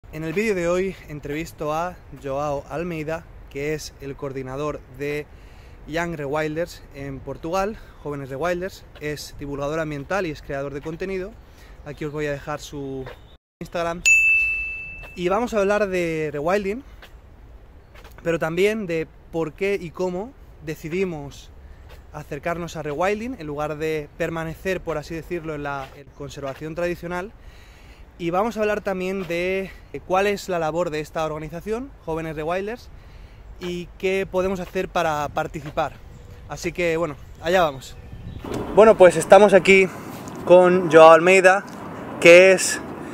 En el vídeo de hoy entrevisto a João Almeida, que es el coordinador de Young Rewilders en Portugal, Jóvenes Rewilders, es divulgador ambiental y es creador de contenido. Aquí os voy a dejar su Instagram. Y vamos a hablar de rewilding, pero también de por qué y cómo decidimos acercarnos a rewilding en lugar de permanecer, por así decirlo, en la conservación tradicional. Y vamos a hablar también de cuál es la labor de esta organización, Jóvenes Rewilders, y qué podemos hacer para participar. Así que bueno, allá vamos. Bueno, pues estamos aquí con João Almeida, que es,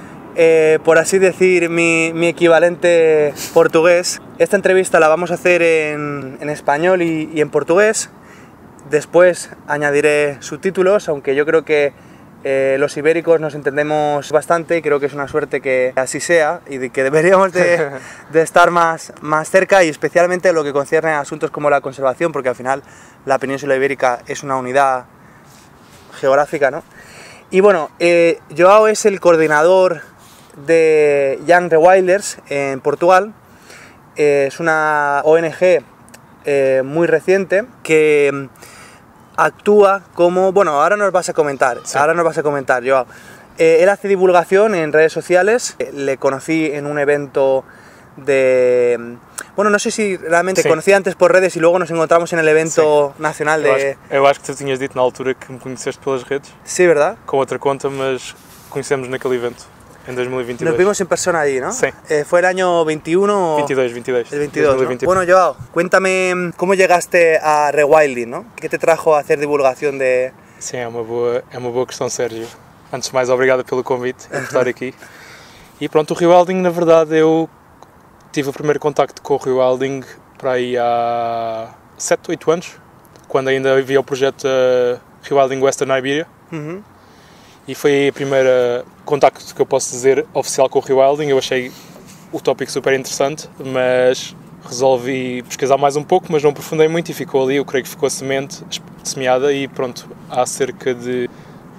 por así decir, mi equivalente portugués. Esta entrevista la vamos a hacer en español y en portugués. Después añadiré subtítulos, aunque yo creo que los ibéricos nos entendemos bastante y creo que es una suerte que así sea y de que deberíamos de estar más cerca, y especialmente en lo que concierne a asuntos como la conservación, porque al final la península ibérica es una unidad geográfica, ¿no? Y bueno, João es el coordinador de Young Rewilders en Portugal. Es una ONG muy reciente que actúa como... Bueno, ahora nos vas a comentar, sí. Ahora nos vas a comentar, João. Él hace divulgación en redes sociales. Le conocí en un evento de... Bueno, no sé si realmente te conocí antes por redes y luego nos encontramos en el evento nacional de... Eu acho que tu tinhas dito na altura que me conheceste pelas redes. Sí, ¿verdad? Com outra conta, mas conhecemos naquele evento, en 2022. Nos vimos en persona allí, ¿no? Sí. ¿Fue el año 21? 22. El 22, ¿no? Bueno, João, cuéntame cómo llegaste a rewilding, ¿no? ¿Qué te trajo a hacer divulgación de...? Sim, é uma boa questão, Sérgio. Antes de mais, obrigado pelo convite e por estar aqui. E pronto, o rewilding, na verdade, eu tive o primeiro contacto com o rewilding para aí há 7, 8 anos, quando ainda havia o projeto Rewilding Western Iberia. Uhum. E foi a primeira contacto que eu posso dizer oficial com o rewilding. Eu achei o tópico super interessante, mas resolvi pesquisar mais um pouco, mas não aprofundei muito e ficou ali. Eu creio que ficou a semente semeada e pronto, há cerca de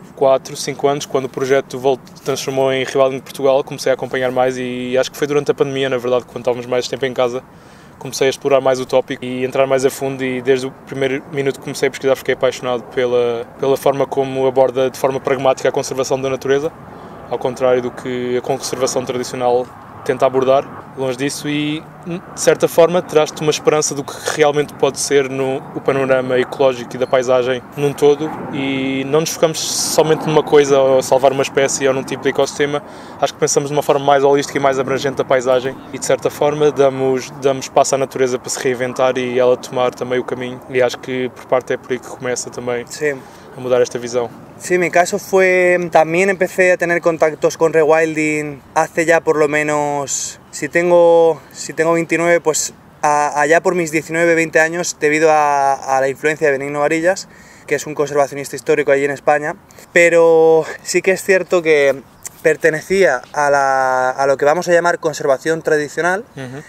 4, 5 anos, quando o projeto transformou em Rewilding Portugal, comecei a acompanhar mais e acho que foi durante a pandemia, na verdade, quando estávamos mais tempo em casa, comecei a explorar mais o tópico e entrar mais a fundo, e desde o primeiro minuto que comecei a pesquisar fiquei apaixonado pela forma como aborda de forma pragmática a conservação da natureza, ao contrário do que a conservação tradicional tenta abordar, longe disso, e de certa forma traz-te uma esperança do que realmente pode ser o panorama ecológico e da paisagem num todo, e não nos focamos somente numa coisa, ou salvar uma espécie ou num tipo de ecossistema. Acho que pensamos de uma forma mais holística e mais abrangente da paisagem e de certa forma damos espaço à natureza para se reinventar e ela tomar também o caminho, e acho que por parte é por aí que começa também a mudar esta visão. Sí, mi caso fue, también empecé a tener contactos con rewilding hace ya por lo menos, si tengo 29, pues allá por mis 19, 20 años, debido a la influencia de Benigno Varillas, que es un conservacionista histórico allí en España, pero sí que es cierto que pertenecía a lo que vamos a llamar conservación tradicional. Uh-huh.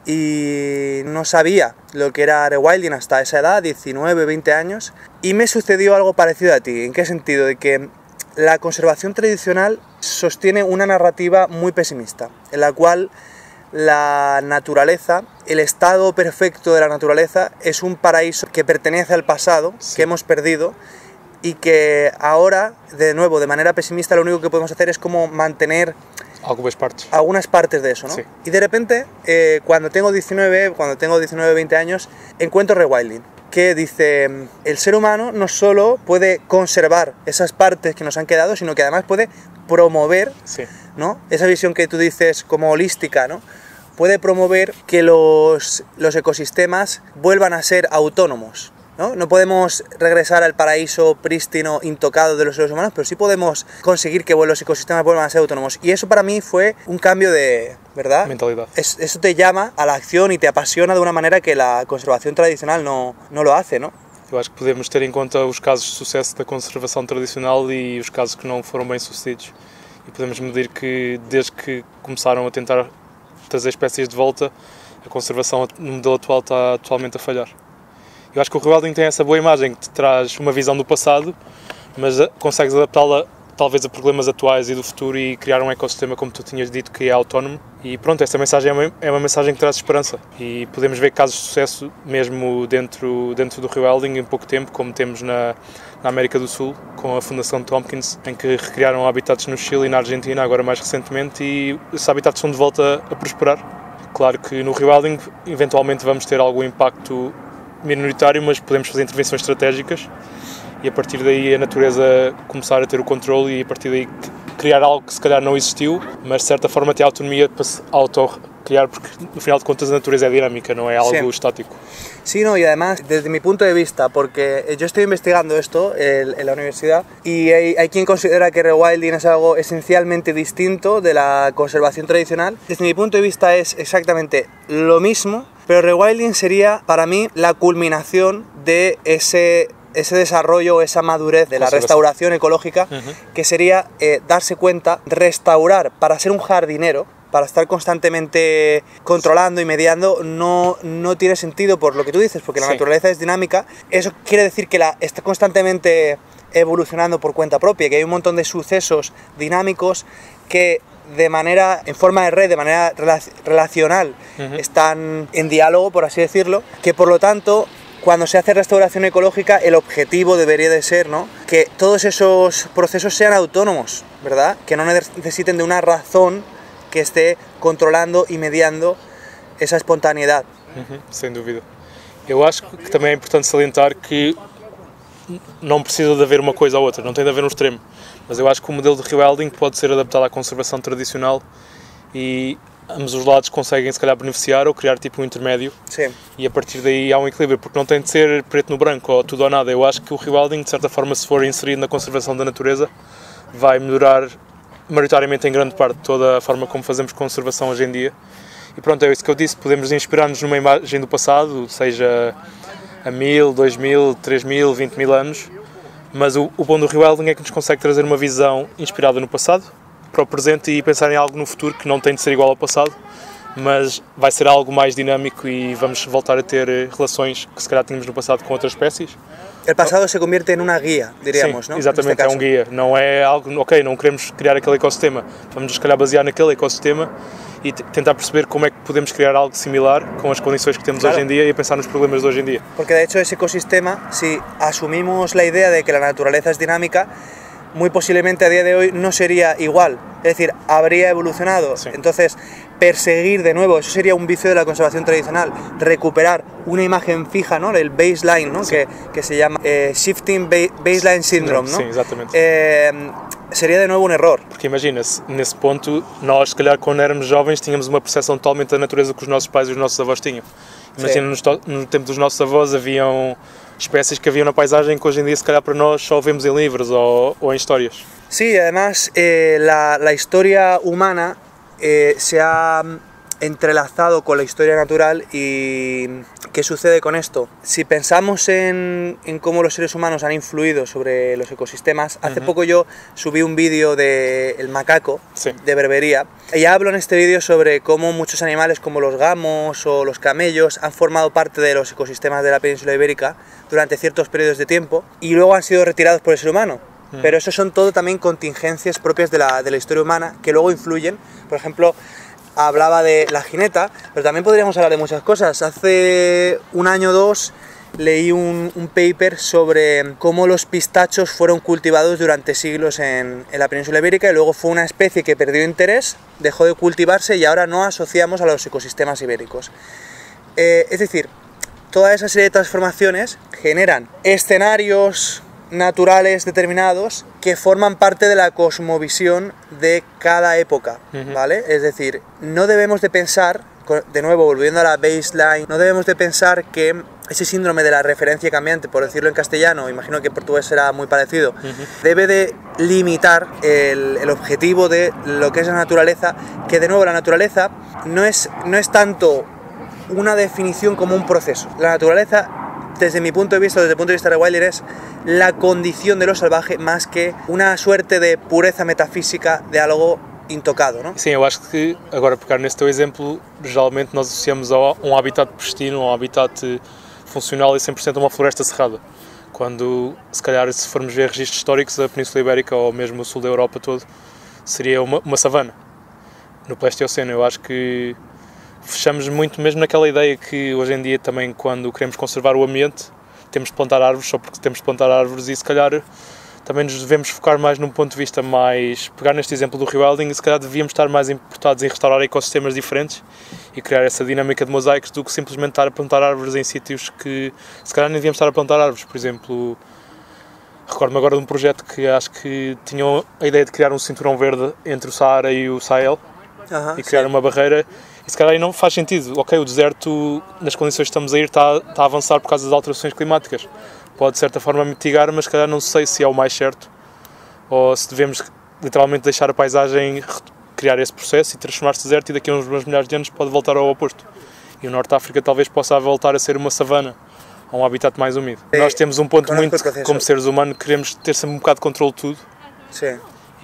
Y no sabía lo que era rewilding hasta esa edad, 19, 20 años, y me sucedió algo parecido a ti. ¿En qué sentido? De que la conservación tradicional sostiene una narrativa muy pesimista, en la cual la naturaleza, el estado perfecto de la naturaleza, es un paraíso que pertenece al pasado, sí, que hemos perdido, y que ahora, de nuevo, de manera pesimista, lo único que podemos hacer es como mantener algunas partes de eso, ¿no? Sí. Y de repente, cuando tengo 19, 20 años, encuentro rewilding, que dice, el ser humano no solo puede conservar esas partes que nos han quedado, sino que además puede promover, sí, ¿no? Esa visión que tú dices como holística, ¿no? Puede promover que los ecosistemas vuelvan a ser autónomos, ¿no? No podemos regresar al paraíso prístino, intocado de los seres humanos, pero sí podemos conseguir que los ecosistemas vuelvan a ser autónomos. Y eso para mí fue un cambio de, ¿verdad? Mentalidad. Eso te llama a la acción y te apasiona de una manera que la conservación tradicional no lo hace, ¿no? Eu acho que podemos ter em conta os casos de sucesso da conservação tradicional e os casos que não foram bem sucedidos. E podemos medir que, desde que começaram a tentar trazer espécies de volta, a conservação no modelo atual está totalmente a falhar. Eu acho que o rewilding tem essa boa imagem, que te traz uma visão do passado, mas consegues adaptá-la talvez a problemas atuais e do futuro e criar um ecossistema, como tu tinhas dito, que é autónomo. E pronto, esta mensagem é uma mensagem que traz esperança e podemos ver casos de sucesso mesmo dentro do rewilding em pouco tempo, como temos na América do Sul, com a Fundação Tompkins, em que recriaram habitats no Chile e na Argentina, agora mais recentemente, e esses habitats estão de volta a prosperar. Claro que no rewilding eventualmente vamos ter algum impacto minoritário, mas podemos fazer intervenções estratégicas e a partir daí a natureza começar a ter o controle e a partir daí criar algo que se calhar não existiu, mas de certa forma ter autonomia para se auto-criar, porque no final de contas a natureza é dinámica, no es algo estático. Sí, no, y además, desde mi punto de vista, porque yo estoy investigando esto en la universidad y hay quien considera que rewilding es algo esencialmente distinto de la conservación tradicional. Desde mi punto de vista es exactamente lo mismo, pero rewilding sería para mí la culminación de ese desarrollo, esa madurez de la restauración ecológica, que sería darse cuenta, restaurar para ser un jardinero, para estar constantemente controlando y mediando, no tiene sentido por lo que tú dices, porque la naturaleza es dinámica. Eso quiere decir que está constantemente evolucionando por cuenta propia, que hay un montón de sucesos dinámicos que en forma de red, de manera relacional, están en diálogo, por así decirlo, que por lo tanto, cuando se hace restauración ecológica, el objetivo debería de ser, ¿no?, que todos esos procesos sean autónomos, ¿verdad? Que no necesiten de una razón que esté controlando e mediando essa espontaneidade. Sem dúvida. Eu acho que também é importante salientar que não precisa de haver uma coisa ou outra, não tem de haver um extremo. Mas eu acho que o modelo de rewilding pode ser adaptado à conservação tradicional e ambos os lados conseguem se calhar beneficiar ou criar tipo um intermédio. Sim. E a partir daí há um equilíbrio, porque não tem de ser preto no branco ou tudo ou nada. Eu acho que o rewilding, de certa forma, se for inserido na conservação da natureza, vai melhorar maioritariamente em grande parte toda a forma como fazemos conservação hoje em dia. E pronto, é isso que eu disse, podemos inspirar-nos numa imagem do passado, seja a 1000, 2000, 3000, 20.000 anos, mas o bom do rewilding é que nos consegue trazer uma visão inspirada no passado para o presente e pensar em algo no futuro que não tem de ser igual ao passado, mas vai ser algo mais dinâmico e vamos voltar a ter relações que se calhar tínhamos no passado com outras espécies. O passado se convierte em uma guia, diríamos, não? Exatamente, é um guia, não é algo, ok, não queremos criar aquele ecossistema, vamos se calhar basear naquele ecossistema e tentar perceber como é que podemos criar algo similar com as condições que temos hoje em dia e pensar nos problemas de hoje em dia. Porque de hecho ese ecosistema, si asumimos la idea de que la naturaleza es dinámica, muy posiblemente a día de hoy no sería igual, es decir, habría evolucionado. Sí. Entonces, perseguir de nuevo, eso sería un vicio de la conservación tradicional, recuperar una imagen fija, ¿no?, el baseline, ¿no?, sí, que se llama Shifting Baseline Syndrome, ¿no? Sim, exatamente. Seria de novo um erro. Porque imagina-se, nesse ponto, nós, se calhar, quando éramos jovens, tínhamos uma percepção totalmente da natureza que os nossos pais e os nossos avós tinham. Imagina, no tempo dos nossos avós haviam espécies que haviam na paisagem que hoje em dia, se calhar, para nós só vemos em livros ou em histórias. Sí, además, la historia humana se ha entrelazado con la historia natural. ¿Y qué sucede con esto? Si pensamos en cómo los seres humanos han influido sobre los ecosistemas, hace poco yo subí un vídeo de El Macaco, de Berbería, y hablo en este vídeo sobre cómo muchos animales como los gamos o los camellos han formado parte de los ecosistemas de la península ibérica durante ciertos periodos de tiempo y luego han sido retirados por el ser humano. Pero eso son todo también contingencias propias de la historia humana que luego influyen. Por ejemplo, hablaba de la jineta, pero también podríamos hablar de muchas cosas. Hace un año o dos leí un paper sobre cómo los pistachos fueron cultivados durante siglos en la península ibérica y luego fue una especie que perdió interés, dejó de cultivarse y ahora no asociamos a los ecosistemas ibéricos. Es decir, toda esa serie de transformaciones generan escenarios naturales determinados que forman parte de la cosmovisión de cada época, ¿vale? Es decir, no debemos de pensar, de nuevo volviendo a la baseline, no debemos de pensar que ese síndrome de la referencia cambiante, por decirlo en castellano, imagino que en portugués será muy parecido, debe de limitar el objetivo de lo que es la naturaleza, que de nuevo la naturaleza no es tanto una definición como un proceso. La naturaleza, desde mi punto de vista, desde el punto de vista de Wilder, es la condición de lo salvaje más que una suerte de pureza metafísica de algo intocado, não? Sim, eu acho que, agora pegar nesse teu exemplo, geralmente nós associamos a um habitat pristino, um habitat funcional e 100% a uma floresta cerrada. quando, se calhar, se formos ver registros históricos, a Península Ibérica ou mesmo o sul da Europa todo seria uma savana no Pleistoceno. Eu acho que fechamos muito mesmo naquela ideia que hoje em dia também, quando queremos conservar o ambiente, temos de plantar árvores só porque temos de plantar árvores, e se calhar também nos devemos focar mais num ponto de vista mais... pegar neste exemplo do rewilding, e se calhar devíamos estar mais importados em restaurar ecossistemas diferentes e criar essa dinâmica de mosaicos do que simplesmente estar a plantar árvores em sítios que se calhar nem devíamos estar a plantar árvores. Por exemplo, recordo-me agora de um projeto que acho que tinham a ideia de criar um cinturão verde entre o Saara e o Sahel e criar uma barreira, e se calhar aí não faz sentido. Ok, o deserto, nas condições que estamos a ir, está a avançar por causa das alterações climáticas. Pode de certa forma mitigar, mas se calhar não sei se é o mais certo ou se devemos literalmente deixar a paisagem criar esse processo e transformar-se em deserto, e daqui a uns bons milhares de anos pode voltar ao oposto. E o Norte de África talvez possa voltar a ser uma savana, ou um habitat mais úmido. Nós temos um ponto muito, como seres humanos, queremos ter sempre um bocado de controle de tudo. Sim.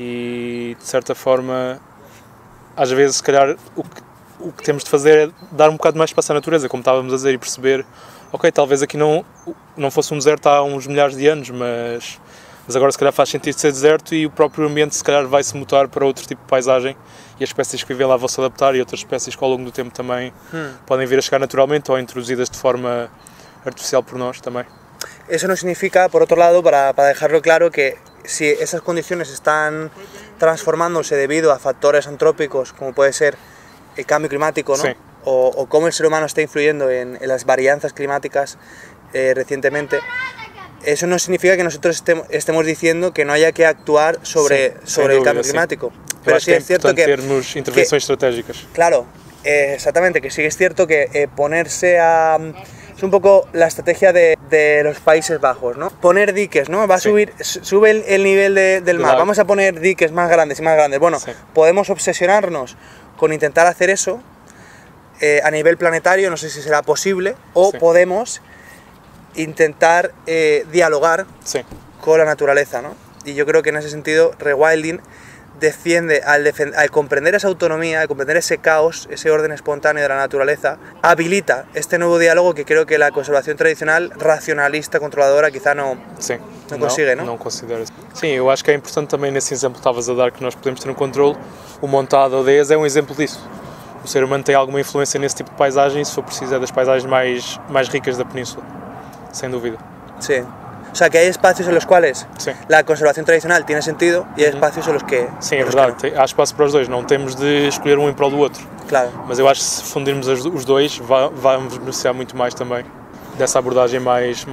E de certa forma, às vezes, se calhar, o que temos de fazer é dar um bocado mais espaço à natureza, como estávamos a dizer, e perceber, ok, talvez aqui não fosse um deserto há uns milhares de anos, mas agora se calhar faz sentido ser deserto, e o próprio ambiente se calhar vai se mutar para outro tipo de paisagem, e as espécies que vivem lá vão se adaptar, e outras espécies que ao longo do tempo também podem vir a chegar naturalmente ou introduzidas de forma artificial por nós também. Eso no significa, por otro lado, para dejarlo claro, que si esas condiciones están transformándose debido a factores antrópicos, como puede ser el cambio climático, ¿no? Sí. O cómo el ser humano está influyendo en las varianzas climáticas recientemente, eso no significa que nosotros estemos diciendo que no haya que actuar sobre el cambio climático. Pero sí es cierto que termos intervenciones estratégicas. Claro, exactamente, que sí es cierto que ponerse a... Es un poco la estrategia de los Países Bajos, ¿no? Poner diques, ¿no? Sube el nivel del mar, vamos a poner diques más grandes y más grandes. Bueno, podemos obsesionarnos con intentar hacer eso a nivel planetario, no sé si será posible, o podemos intentar dialogar con la naturaleza, ¿no? Y yo creo que en ese sentido rewilding defiende, al comprender esa autonomía, al comprender ese caos, ese orden espontáneo de la naturaleza, habilita este nuevo diálogo que creo que la conservación tradicional, racionalista, controladora, quizá no consigue, ¿no? Não considera. Sim, eu acho que é importante também, nesse exemplo que estavas a dar, que nós podemos ter um controle. O montado de aldeias é um exemplo disso. O ser humano tem alguma influência nesse tipo de paisagem, e se for preciso é das paisagens mais ricas da península, sem dúvida. Sí. O sea, que hay espacios en los cuales la conservación tradicional tiene sentido y hay espacios en los que... Sim, é verdade. Há espaço para os dois. Não temos de escolher um em prol do outro. Claro. Mas eu acho que se fundirmos os dois, vamos beneficiar muito mais também dessa abordagem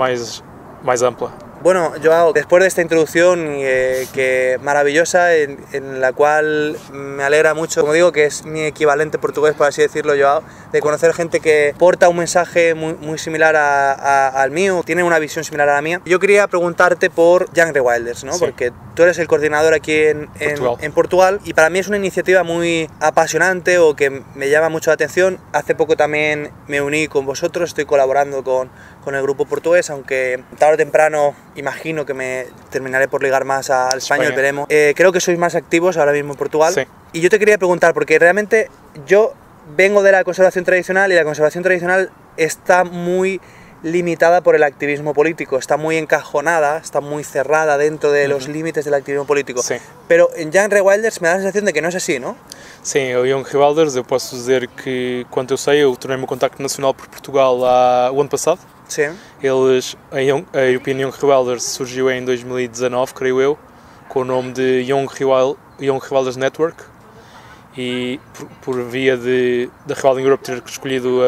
mais ampla. Bueno, Joao, después de esta introducción que maravillosa, en la cual me alegra mucho, como digo, que es mi equivalente portugués, por así decirlo, Joao, de conocer gente que porta un mensaje muy similar al mío, tiene una visión similar a la mía. Yo quería preguntarte por Young Rewilders, ¿no? Sí. Porque tú eres el coordinador aquí en Portugal, y para mí es una iniciativa muy apasionante, o que me llama mucho la atención. Hace poco también me uní con vosotros, estoy colaborando con el grupo portugués, aunque tarde o temprano imagino que me terminaré por ligar más al español, veremos. Creo que sois más activos ahora mismo en Portugal. Sí. Y yo te quería preguntar, porque realmente yo vengo de la conservación tradicional, y la conservación tradicional está muy limitada por el activismo político, está muy encajonada, está muy cerrada dentro de los límites del activismo político. Sí. Pero en Young Rewilders me da la sensación de que no es así, ¿no? Sim, o Young Rewilders, eu posso dizer que, quanto eu sei, eu tornei-me o contacto nacional por Portugal o ano passado. Sim. A European Young Rewilders surgiu em 2019, creio eu, com o nome de Young Rewilders Network, e por via da Rewilding Europe ter escolhido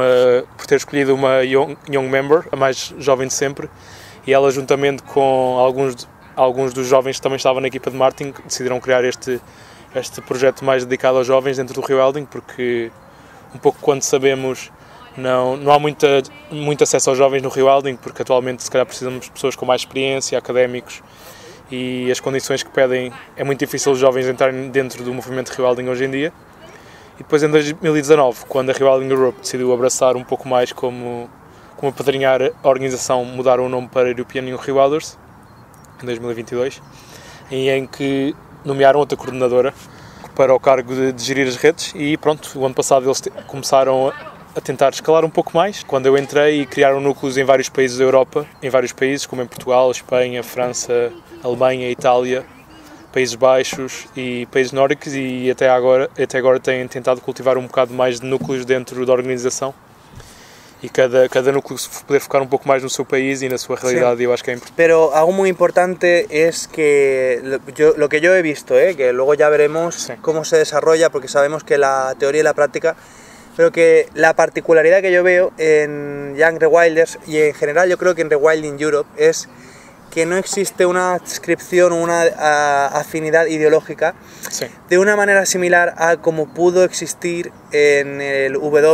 uma young member, a mais jovem de sempre, e ela, juntamente com alguns dos jovens que também estavam na equipa de marketing, decidiram criar este projeto mais dedicado aos jovens dentro do rewilding, porque um pouco quando sabemos não há muito acesso aos jovens no rewilding, porque atualmente se calhar precisamos de pessoas com mais experiência, académicos, e as condições que pedem, é muito difícil os jovens entrarem dentro do movimento de rewilding hoje em dia. E depois em 2019, quando a Rewilding Europe decidiu abraçar um pouco mais como apadrinhar a organização, mudaram o nome para European Young Rewilders, em 2022, em que nomearam outra coordenadora para o cargo de gerir as redes, e pronto, o ano passado eles começaram a tentar escalar um pouco mais. Quando eu entrei, criaram núcleos em vários países da Europa, em vários países, como em Portugal, Espanha, França, Alemanha, Itália, Países Baixos e países nórdicos, e até agora têm tentado cultivar um bocado mais de núcleos dentro da organização. Y cada núcleo poder focar un poco más en su país y en su realidad, sí. Yo acho que es importante. Pero algo muy importante es que lo que yo he visto, que luego ya veremos sí. Cómo se desarrolla, porque sabemos que la teoría y la práctica, pero que la particularidad que yo veo en Young Rewilders y en general yo creo que en Rewilding Europe es que no existe una adscripción o una afinidad ideológica sí. De una manera similar a como pudo existir en el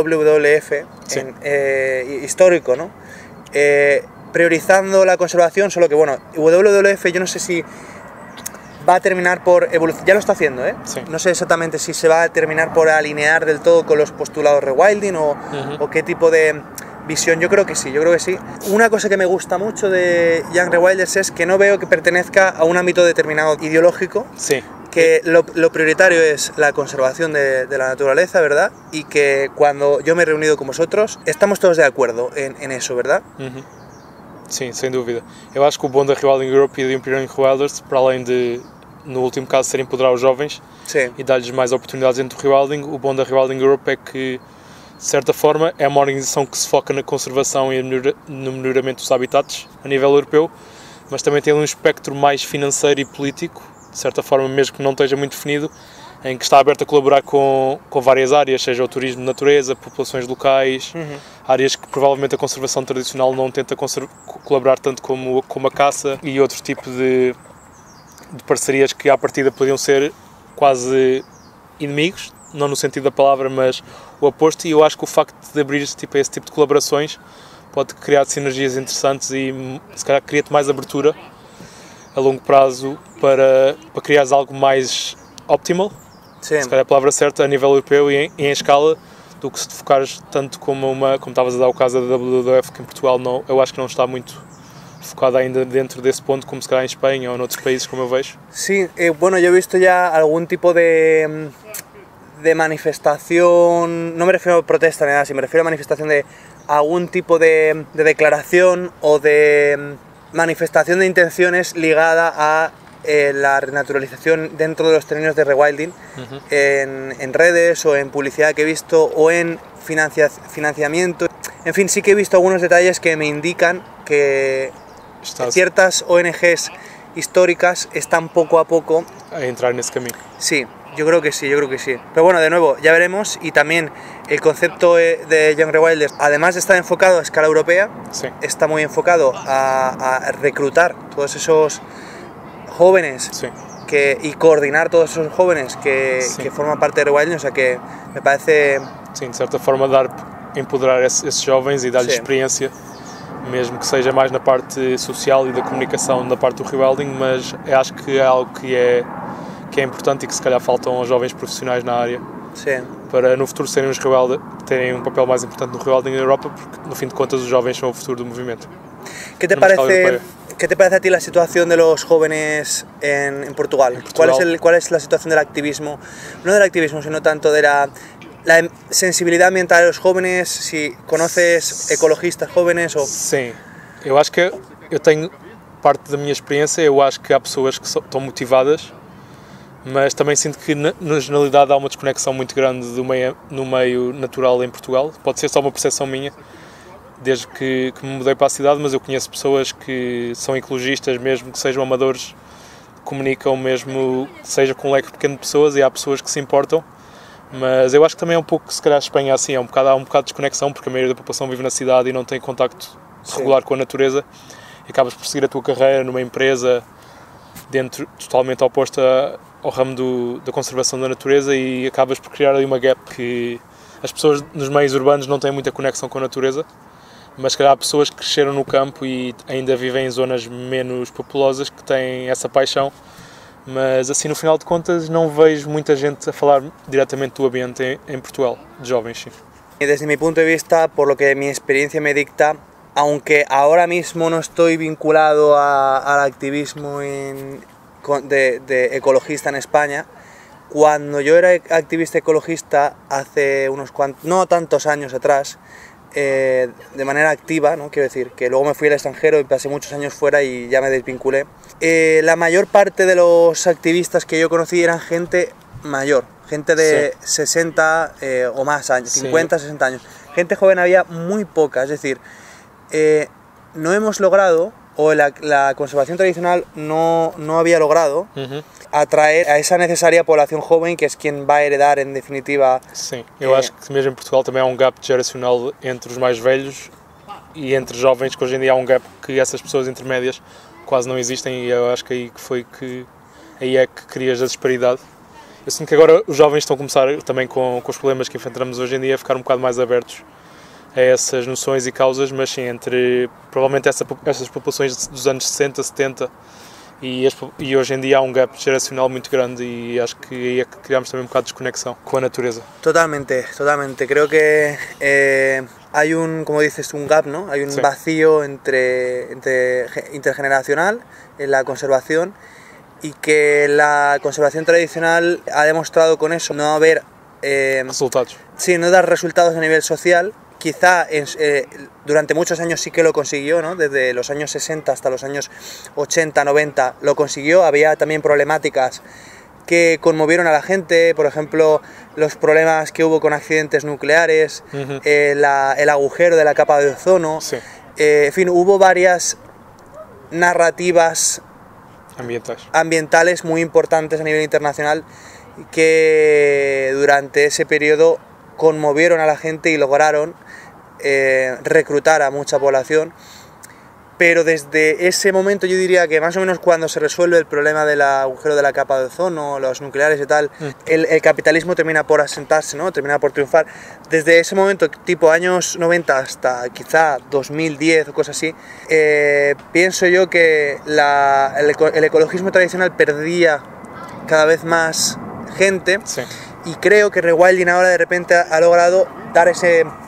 WWF sí. Histórico, ¿no? Priorizando la conservación, solo que bueno, WWF yo no sé si va a terminar por evolucionar, ya lo está haciendo, sí. No sé exactamente si se va a terminar por alinear del todo con los postulados rewilding o qué tipo de visión. Yo creo que sí, Una cosa que me gusta mucho de Young Rewilders es que no veo que pertenezca a un ámbito determinado ideológico, sí. Que lo prioritario es la conservación de la naturaleza, ¿verdad? Y que cuando yo me he reunido con vosotros, estamos todos de acuerdo en eso, ¿verdad? Sim, sem dúvida. Eu acho que o bom da Rewilding Europe e do Imperial Rewilders, para além de, no último caso, ser empoderar os jovens sim. E dar-lhes mais oportunidades dentro do Rewilding, o bom da Rewilding Europe é que, de certa forma, é uma organização que se foca na conservação e no melhoramento dos habitats a nível europeu, mas também tem um espectro mais financeiro e político, de certa forma, mesmo que não esteja muito definido, em que está aberto a colaborar com várias áreas, seja o turismo de natureza, populações locais, áreas que provavelmente a conservação tradicional não tenta colaborar tanto como a caça, e outro tipo de parcerias que à partida podiam ser quase inimigos, não no sentido da palavra, mas o oposto, e eu acho que o facto de abrir esse tipo de colaborações pode criar sinergias interessantes e se calhar cria-te mais abertura a longo prazo para criares algo mais optimal, sim. Se calhar a palavra certa, a nível europeu e em escala, do que se te focares tanto como estavas a dar o caso da WWF, que em Portugal eu acho que não está muito focada ainda dentro desse ponto, como se calhar em Espanha ou noutros países, como eu vejo. Sí, bueno, yo he visto ya algún tipo de manifestación, no me refiero a protesta ni nada, sino me refiero a manifestación de algún tipo de declaración o de manifestación de intenciones ligada a la renaturalización dentro de los terrenos de rewilding, en redes o en publicidad que he visto o en financiamiento. En fin, sí que he visto algunos detalles que me indican que ciertas ONGs históricas están poco a poco a entrar en ese camino. Sí, yo creo que sí. Pero bueno, de nuevo, ya veremos. Y también el concepto de Young Rewilders, además de estar enfocado a escala europea, sí. Está muy enfocado a reclutar todos esos jóvenes sí. Y coordinar todos esos jóvenes que forman parte de Rewilding, o sea que me parece... Sim, de certa forma empoderar esses jovens e dar-lhes experiência, mesmo que seja mais na parte social e da comunicação da parte do Rewilding, mas acho que é algo que é importante e que se calhar faltam aos jovens profissionais na área. Sim. Para no futuro serem terem um papel mais importante no Rewilding na Europa, porque no fim de contas os jovens são o futuro do movimento. ¿Qué te parece a ti la situación de los jóvenes en Portugal? ¿Cuál es la situación del activismo? No del activismo, sino tanto de la sensibilidad ambiental de los jóvenes, si conoces ecologistas jóvenes ou... Sim, eu acho que eu tenho parte da minha experiência, eu acho que há pessoas que estão motivadas, mas também sinto que na generalidade há uma desconexão muito grande no meio natural em Portugal. Pode ser só uma percepção minha, desde que me mudei para a cidade, mas eu conheço pessoas que são ecologistas, mesmo que sejam amadores, comunicam mesmo, seja com um leque pequeno de pessoas, e há pessoas que se importam, mas eu acho que também é um pouco, se calhar a Espanha é assim, há um bocado de desconexão, porque a maioria da população vive na cidade e não tem contacto regular com a natureza, e acabas por seguir a tua carreira numa empresa totalmente oposta ao ramo da conservação da natureza, e acabas por criar ali uma gap que as pessoas nos meios urbanos não têm muita conexão com a natureza, mas se calhar há pessoas que cresceram no campo e ainda vivem em zonas menos populosas que têm essa paixão, mas assim no final de contas não vejo muita gente a falar diretamente do ambiente en Portugal, de jovens, sí. Desde mi punto de vista, por lo que mi experiencia me dicta, aunque ahora mismo no estoy vinculado al activismo de ecologista en España, cuando yo era activista ecologista hace unos cuantos, no tantos años atrás, de manera activa, ¿no? Quiero decir, que luego me fui al extranjero y pasé muchos años fuera y ya me desvinculé. La mayor parte de los activistas que yo conocí eran gente mayor, gente de 60 o más años, 50, 60 años. Gente joven había muy poca, es decir, no hemos logrado, o la conservación tradicional no había logrado atraer a essa necessária poblação jovem, que é quem vai heredar em definitiva. Sim, eu acho que mesmo em Portugal também há um gap geracional entre os mais velhos e entre jovens, que hoje em dia há um gap que essas pessoas intermédias quase não existem, e eu acho que aí é que crias a disparidade. Eu sinto que agora os jovens estão a começar também com os problemas que enfrentamos hoje em dia a ficar um bocado mais abertos a essas noções e causas, mas sim, entre provavelmente essas populações dos anos 60, 70 e hoje em dia há um gap geracional muito grande, e acho que aí é que criamos também um bocado de desconexão com a natureza. Totalmente, totalmente. Creo que hay como dices, un gap, ¿no? Hay un vacío intergeneracional en la conservación, y que la conservación tradicional ha demostrado con eso no haber resultados. Sí, no dar resultados a nivel social. Quizá durante muchos años sí que lo consiguió, ¿no? Desde los años 60 hasta los años 80, 90 lo consiguió. Había también problemáticas que conmovieron a la gente, por ejemplo, los problemas que hubo con accidentes nucleares, el agujero de la capa de ozono, en fin, hubo varias narrativas ambientales muy importantes a nivel internacional que durante ese periodo conmovieron a la gente y lograron reclutar a mucha población. Pero desde ese momento, yo diría que más o menos cuando se resuelve el problema del agujero de la capa de ozono, los nucleares y tal, el capitalismo termina por asentarse, ¿no? Termina por triunfar. Desde ese momento, tipo años 90 hasta quizá 2010 o cosas así, pienso yo que el ecologismo tradicional perdía cada vez más gente. Y creo que Rewilding ahora de repente ha logrado dar esa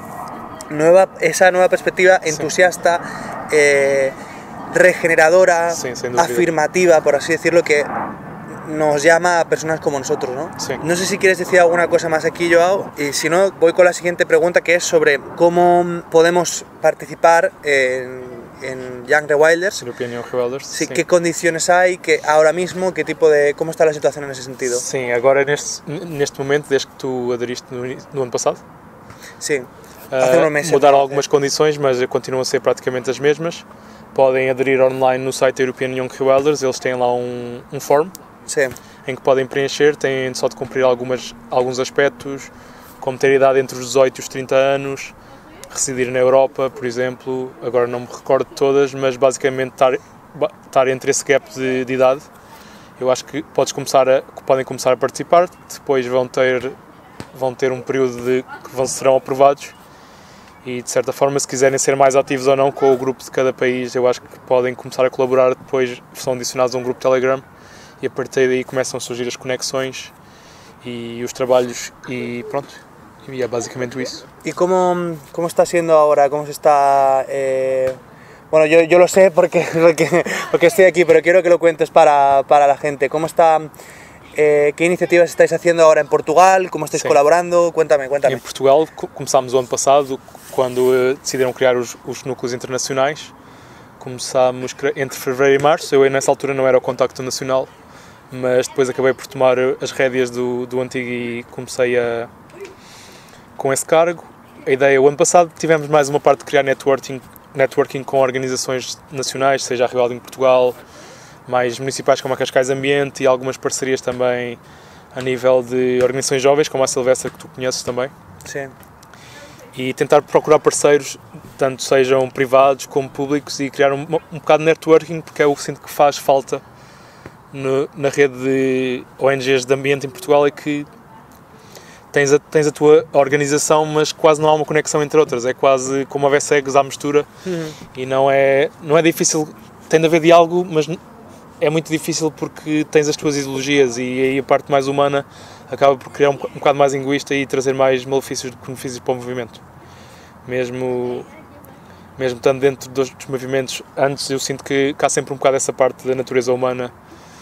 nueva perspectiva entusiasta, regeneradora, afirmativa, por así decirlo, que nos llama a personas como nosotros, ¿no? No sé si quieres decir alguna cosa más aquí, Joao, y si no, voy con la siguiente pregunta, que es sobre cómo podemos participar en Young Rewilders. European Young Rewilders. Sí, ¿qué condiciones hay? Ahora mismo, ¿cómo está la situación en ese sentido? Sim, agora neste momento, desde que tu aderiste no ano passado, sim, hace unos meses, mudaram algumas condições, mas continuam a ser praticamente as mesmas. Podem aderir online no site European Young Rewilders, eles têm lá um form em que podem preencher, têm só de cumprir alguns aspectos, como ter idade entre os 18 e os 30 anos, residir na Europa, por exemplo, agora não me recordo de todas, mas basicamente estar entre esse gap de idade. Eu acho que podem começar a participar, depois vão ter um período que serão aprovados, e de certa forma, se quiserem ser mais ativos ou não com o grupo de cada país, eu acho que podem começar a colaborar, depois são adicionados a um grupo Telegram, e a partir daí começam a surgir as conexões e os trabalhos, e pronto, y é basicamente isso. ¿Y cómo está siendo ahora? ¿Cómo se está...? Bueno, yo lo sé porque estoy aquí, pero quiero que lo cuentes para la gente. ¿Cómo está...? ¿Qué iniciativas estáis haciendo ahora en Portugal? ¿Cómo estáis colaborando? Cuéntame. Em Portugal começámos o ano passado, quando decidiram criar os núcleos internacionais. Começámos entre fevereiro e março. Eu nessa altura não era o contacto nacional, mas depois acabei por tomar as rédeas do antigo e comecei com esse cargo. A ideia, o ano passado tivemos mais uma parte de criar networking com organizações nacionais, seja a Rewilding Portugal, mais municipais como a Cascais Ambiente, e algumas parcerias também a nível de organizações jovens, como a Silvestre, que tu conheces também. Sim. E tentar procurar parceiros, tanto sejam privados como públicos, e criar um bocado de networking, porque é o que sinto que faz falta na rede de ONGs de ambiente em Portugal, é que tens a tua organização, mas quase não há uma conexão entre outras, é quase como haver cegos à mistura, e não é difícil, tem de haver diálogo, mas é muito difícil porque tens as tuas ideologias, e aí a parte mais humana acaba por criar um bocado mais egoísta e trazer mais malefícios do que benefícios para o movimento. Mesmo estando dentro dos movimentos, antes eu sinto que há sempre um bocado essa parte da natureza humana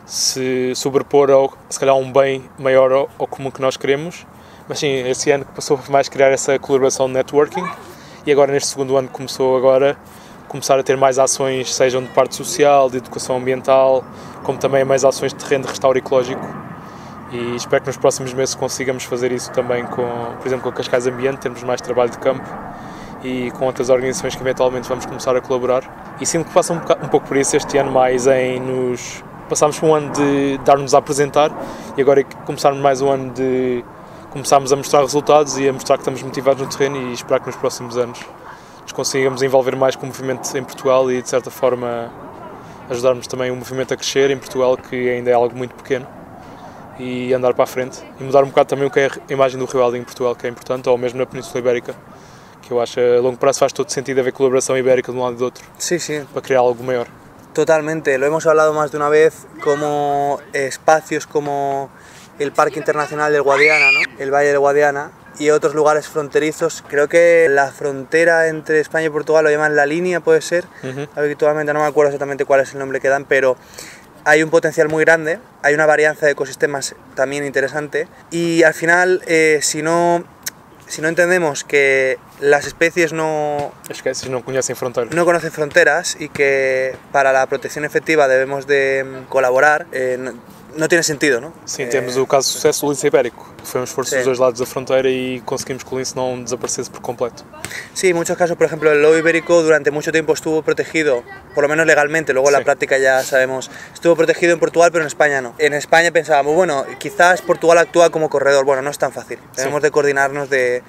se sobrepor ao, se calhar, um bem maior ao comum que nós queremos. Mas sim, esse ano passou por mais criar essa colaboração de networking e agora neste segundo ano começar a ter mais ações, sejam de parte social, de educação ambiental, como também mais ações de terreno de restauro ecológico. E espero que nos próximos meses consigamos fazer isso também com, por exemplo, com a Cascais Ambiente, termos mais trabalho de campo e com outras organizações que eventualmente vamos começar a colaborar. E sinto que passa um pouco por isso este ano mais em nos... Passámos por um ano de dar-nos a apresentar e agora começarmos mais um ano de começarmos a mostrar resultados e a mostrar que estamos motivados no terreno e esperar que nos próximos anos nos consigamos envolver mais com o movimento em Portugal e de certa forma ajudarmos também o movimento a crescer em Portugal, que ainda é algo muito pequeno, e andar para a frente e mudar um bocado também o que é a imagem do rewilding em Portugal, que é importante, ou mesmo na Península Ibérica, que eu acho a longo prazo faz todo sentido haver colaboração ibérica de um lado e do outro. Sí, sí. Para criar algo maior. Totalmente, lo hemos hablado más de una vez, como espacios como el Parque Internacional del Guadiana, ¿no? El Valle del Guadiana, y otros lugares fronterizos. Creo que la frontera entre España y Portugal lo llaman la línea, puede ser, habitualmente, no me acuerdo exactamente cuál es el nombre que dan, pero hay un potencial muy grande, hay una varianza de ecosistemas también interesante, y al final, si no entendemos que las especies no conocen fronteras y que para la protección efectiva debemos de colaborar, no tiene sentido, ¿no? Sim, temos o caso de sucesso do lince ibérico, que foi um esforço dos dois lados da fronteira e conseguimos que o lince não desaparecesse por completo. Sí, en muchos casos, por ejemplo, el lobo ibérico durante mucho tiempo estuvo protegido, por lo menos legalmente, luego en la práctica ya sabemos, estuvo protegido en Portugal, pero en España no. En España pensábamos, bueno, quizás Portugal actúa como corredor, bueno, no es tan fácil, tenemos de coordenarnos de...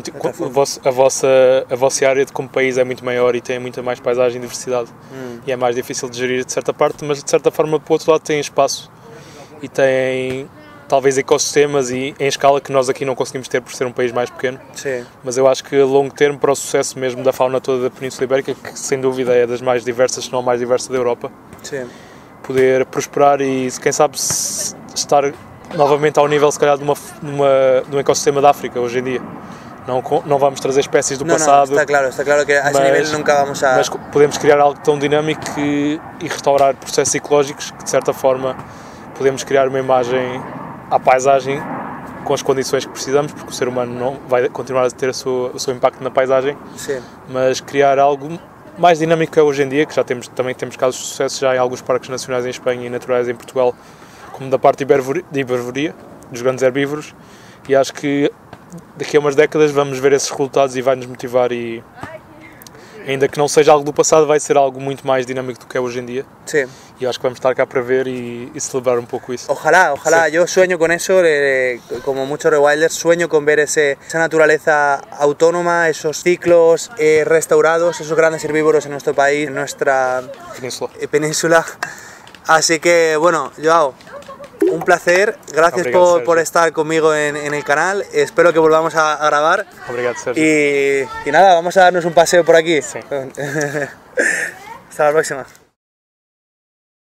A vossa área como país é muito maior e tem muita mais paisagem e diversidade, e é mais difícil de gerir de certa parte, mas de certa forma, por outro lado, tem espaço e tem talvez ecossistemas e em escala que nós aqui não conseguimos ter por ser um país mais pequeno. Sim. Mas eu acho que a longo termo, para o sucesso mesmo da fauna toda da Península Ibérica, que sem dúvida é das mais diversas, se não a mais diversa da Europa, sim, poder prosperar e quem sabe estar novamente ao nível se calhar de um ecossistema da África hoje em dia. Não vamos trazer espécies do passado. Está claro que a esse nível nunca vamos a... Mas podemos criar algo tão dinâmico e restaurar processos ecológicos que de certa forma podemos criar uma imagem à paisagem com as condições que precisamos, porque o ser humano não vai continuar a ter o seu impacto na paisagem, sim, mas criar algo mais dinâmico que é hoje em dia, que também temos casos de sucesso já em alguns parques nacionais em Espanha e naturais em Portugal, como da parte de herbivoria, dos grandes herbívoros, e acho que daqui a umas décadas vamos ver esses resultados e vai nos motivar e ainda que não seja algo do passado, vai ser algo muito mais dinâmico do que é hoje em dia. Sí. Y acho que vamos estar cá para ver y celebrar un poco eso. Ojalá, Sí. Yo sueño con eso, como muchos rewilders, sueño con ver esa naturaleza autónoma, esos ciclos restaurados, esos grandes herbívoros en nuestro país, en nuestra península. Así que, bueno, Joao, un placer, gracias Obrigado, por estar conmigo en el canal, espero que volvamos a grabar. Obrigado, Sergio. Y nada, vamos a darnos un paseo por aquí. Sí. Hasta la próxima.